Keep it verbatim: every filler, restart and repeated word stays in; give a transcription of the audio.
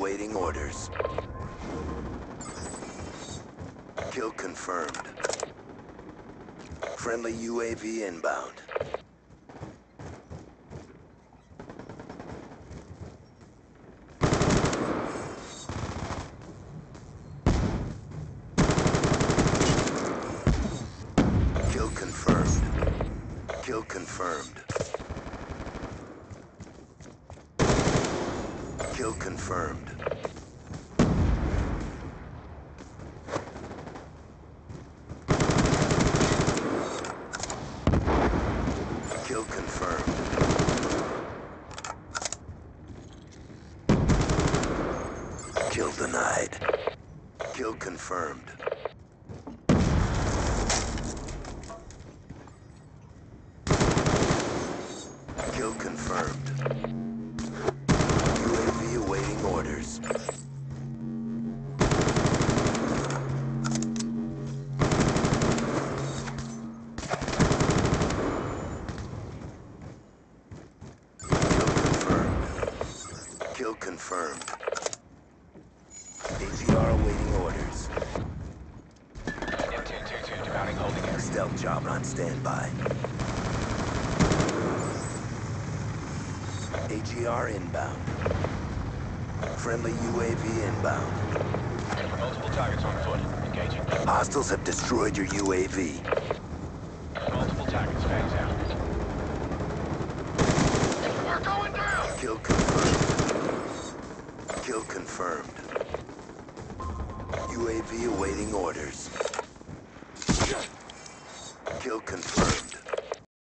awaiting orders. Kill confirmed. Friendly U A V inbound. Kill confirmed. Kill confirmed. Kill confirmed. Kill confirmed. Kill denied. Kill confirmed. Kill confirmed. U A V awaiting orders. Kill confirmed. A G R awaiting orders. M two twenty-two demounting holding area. Stealth chopper on standby. A G R inbound. Friendly U A V inbound. Multiple targets on foot. Engaging. Hostiles have destroyed your U A V. Multiple targets. Fangs out. We're going down! Kill confirmed. Kill confirmed. U A V awaiting orders.